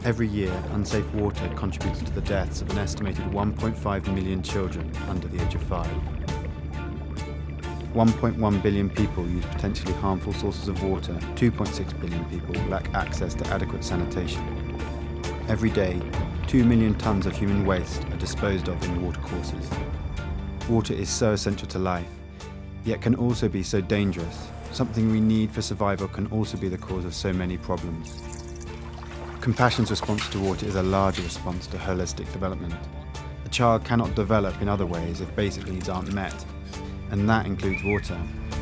Every year, unsafe water contributes to the deaths of an estimated 1.5 million children under the age of 5. 1.1 billion people use potentially harmful sources of water. 2.6 billion people lack access to adequate sanitation. Every day, 2 million tons of human waste are disposed of in watercourses. Water is so essential to life, yet can also be so dangerous. Something we need for survival can also be the cause of so many problems. Compassion's response to water is a larger response to holistic development. A child cannot develop in other ways if basic needs aren't met, and that includes water.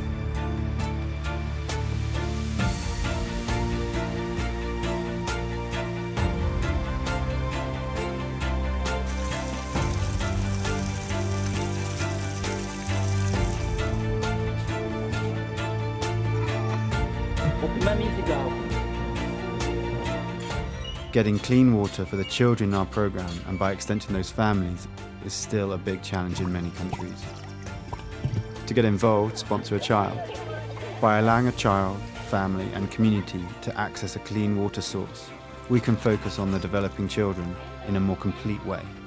Getting clean water for the children in our programme, and by extension those families, is still a big challenge in many countries. To get involved, sponsor a child. By allowing a child, family and community to access a clean water source, we can focus on the developing children in a more complete way.